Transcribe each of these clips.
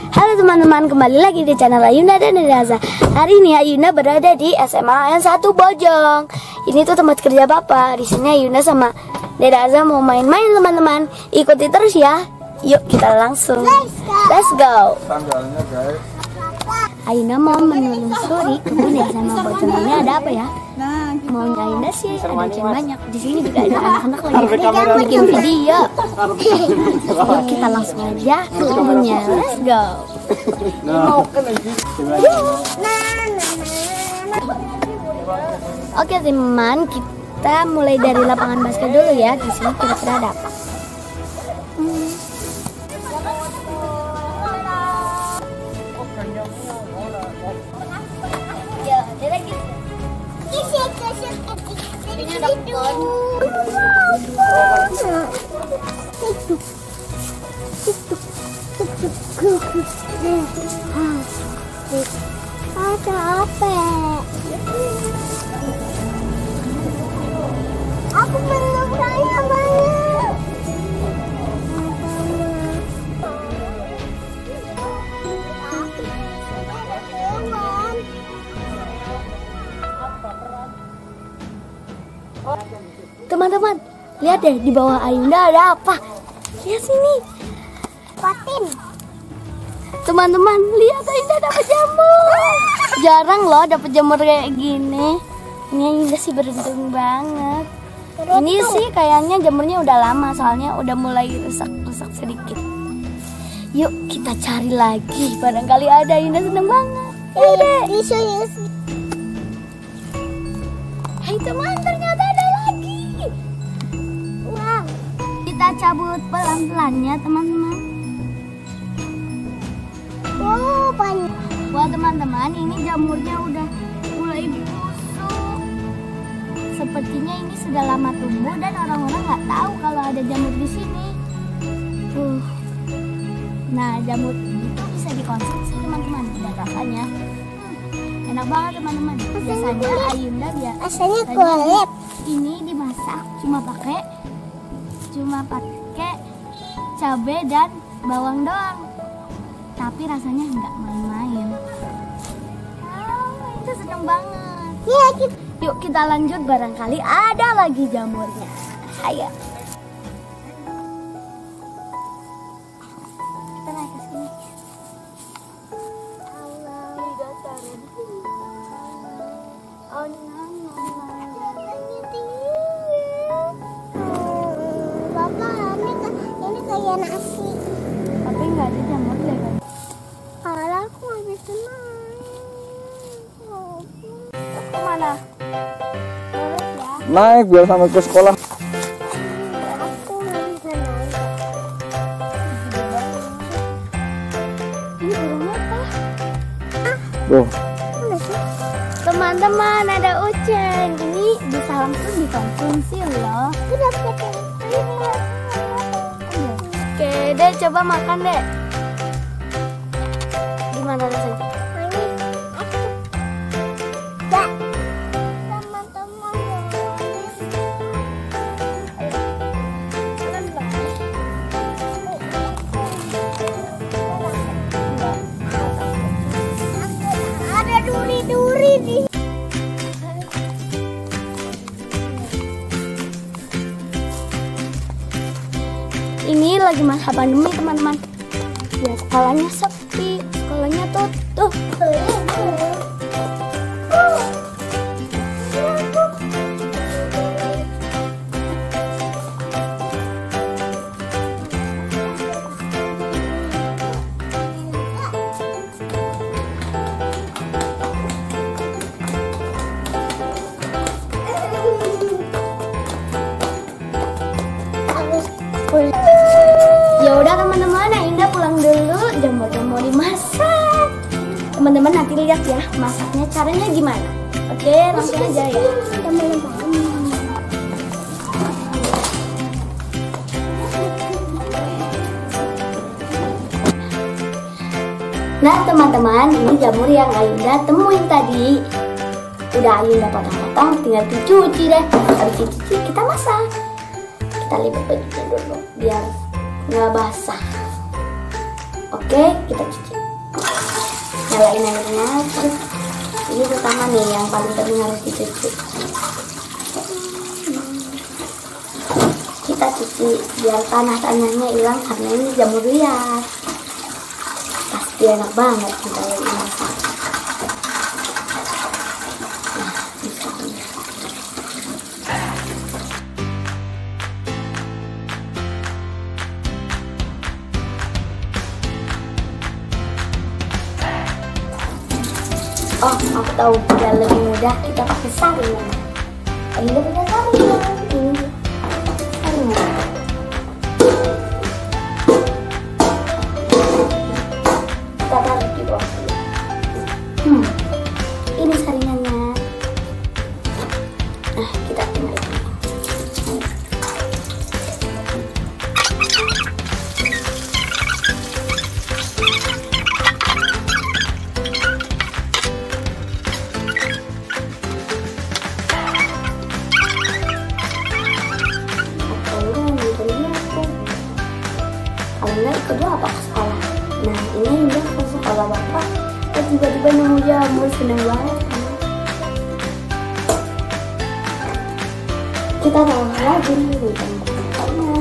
Halo teman-teman, kembali lagi di channel Ayunda dan Deraza. Hari ini Ayunda berada di SMA N 1 Bojong. Ini tuh tempat kerja Bapak. Di sini Ayunda sama Deraza mau main-main teman-teman. Ikuti terus ya. Yuk kita langsung. Let's go. Tanggalnya guys. Ayunda mau menelusuri kebun SMA Bojong ini ada apa ya? Mau Ayunda sih ada ikan banyak. Di sini juga ada anak-anak lagi bikin video. Yuk kita langsung aja ke kebunnya. Let's go. Oke teman, kita mulai dari lapangan basket dulu ya. Di sini kira-kira ada apa? Ada apa? Aku belum saya banyak. Teman-teman, lihat deh di bawah Ayunda ada apa? Lihat sini. Patin. Teman-teman, lihat Ayunda dapat jamur. Jarang loh dapat jamur kayak gini. Ini Ayunda sih beruntung banget. Ini sih kayaknya jamurnya udah lama, soalnya udah mulai rusak-rusak sedikit. Yuk kita cari lagi. Barangkali ada. Ayunda seneng banget. Hai teman, ternyata ada lagi. Wow. Kita cabut pelan-pelan ya teman-teman. Oh, banyak. Wah teman-teman, ini jamurnya udah mulai busuk. Sepertinya ini sudah lama tumbuh dan orang-orang nggak tahu kalau ada jamur di sini. Nah, jamur itu bisa dikonsumsi teman-teman. Dan rasanya enak banget teman-teman. Biasanya Ayunda rasanya kulit. Ini dimasak cuma pakai cabai dan bawang doang. Tapi rasanya nggak main-main. Itu seneng banget. Ya, yuk kita lanjut, barangkali ada lagi jamurnya. Ayo. Kita naik ke sini. Bapak, ini kayak nasi. Tapi nggak ada jamur deh kan? Kalau aku habis main. Kemana? Terus ya. Naik biar sampai ke sekolah. Aku nggak bisa naik. Ini burung apa? Tuh. Mana sih? Teman-teman, ada uceng. Ini bisa langsung dikonsumsi loh. Kenapa Oke deh, coba makan deh. Gimana rasanya? ada duri-duri di Ini lagi masa pandemi teman-teman. Ya sekolahnya sepi, sekolahnya tutup. Ya udah teman-teman, Ayunda pulang dulu. Jamur-jamur mau dimasak. Teman-teman nanti lihat ya masaknya caranya gimana. Oke, langsung aja ya. Nah teman-teman, ini jamur yang Ayunda temuin tadi. Udah Ayunda potong-potong, tinggal dicuci deh. Habis dicuci kita masak. Kita lipat bajunya dulu biar nggak basah. Oke, kita cuci. nyalain airnya. Terus ini pertama nih yang paling penting harus dicuci. Kita cuci biar tanah-tanahnya hilang karena ini jamur liar. Pasti enak banget kita ini masak. Nah, bisa ini. Oh, aku tahu biar lebih mudah kita pakai saringan. Ini punya saringan. Ini saringan. Kita taruh di bawah dulu. Ini saringannya. Nah, kita tinggal. Kedua apa ke sekolah? Nah ini udah ke sekolah bapak. Tiba-tiba nemu jamur, seneng banget. Kita taruh lagi nih jamurnya.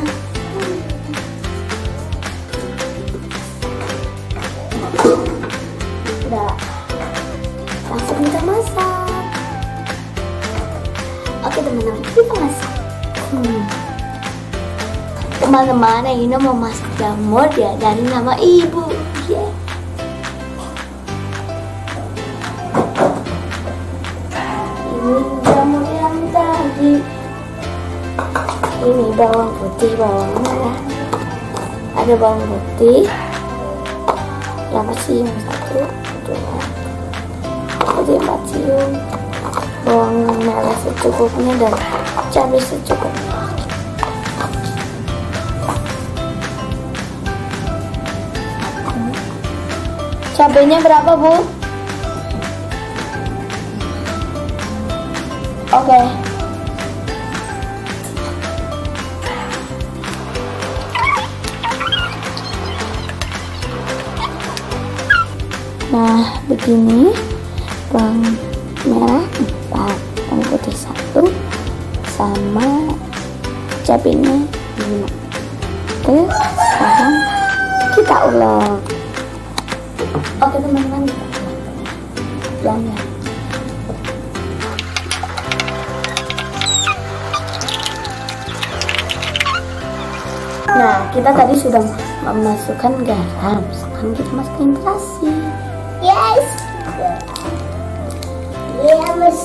Udah, langsung kita masak. Oke teman-teman, kita masak. Teman-teman, ini mau masak jamur ya dari nama ibu. Yeah. Ini jamur yang tadi. Ini bawang putih, bawang merah. Ada bawang putih. Berapa cium? 1, 2, 3, 4 cium. Bawang merah secukupnya dan cabai secukupnya. Cabenya berapa, Bu? Oke. Nah, begini. Bawang merah 4, bawang putih 1, sama cabenya 5. Oke, sekarang kita ulek. Oke teman-teman, pelan-pelan. Nah, kita tadi sudah memasukkan garam. Sekarang kita masukin terasi. Yes. Iya mas.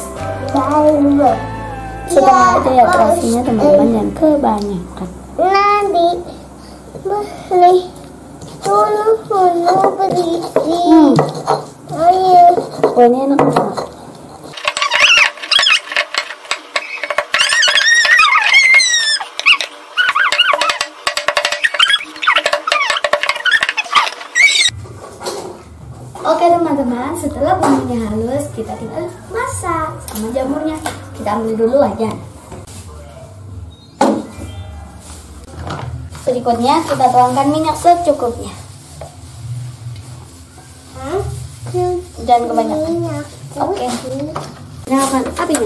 Setengah aja ya terasinya teman-teman, yang kebanyakan. Nanti beli dulu berisi. Ayo. Oh, ini enak banget. Oke teman-teman, setelah bumbunya halus, kita tinggal masak sama jamurnya. Kita ambil dulu aja. Berikutnya kita tuangkan minyak secukupnya. Jangan kebanyakan. Oke. Nyalakan apinya.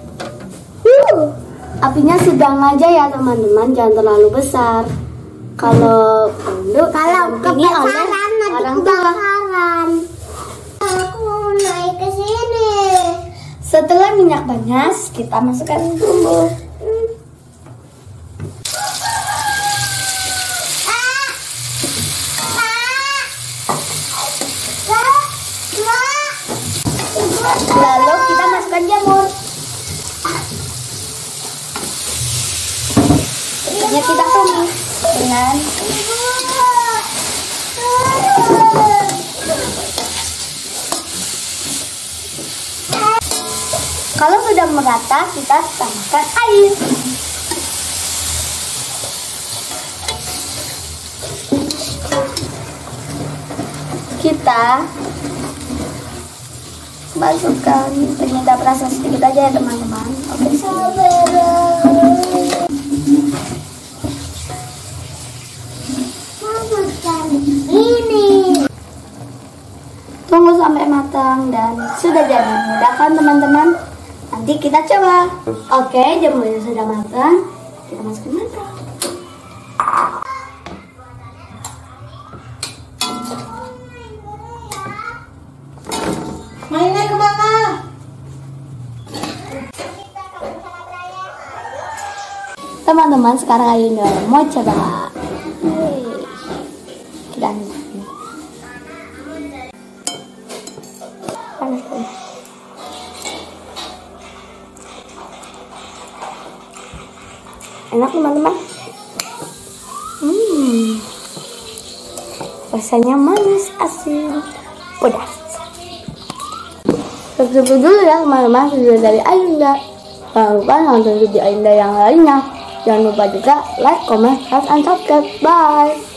Apinya sedang aja ya teman-teman, jangan terlalu besar. Kalau ini oleh orang tua. Aku naik ke sini. Setelah minyak panas, kita masukkan bumbu. Lalu kita masukkan jamur. Berikutnya kita tumis dengan kalau sudah merata, kita tambahkan air. Kita masukkan penyedap rasa sedikit aja ya teman-teman. Oke, ini tunggu sampai matang dan sudah jadi. Udah kan teman-teman? Nanti kita coba. Oke, jamurnya sudah matang. Kita masukin mantap. Mainnya kemana? Teman-teman, sekarang Ayunda mau coba. Kita panas. Enak teman-teman. Rasanya manis, asin, pedas. Subscribe dulu ya teman-teman, video dari Ayunda. Jangan lupa nonton video Ayunda yang lainnya. Jangan lupa juga like, comment, and subscribe. Bye.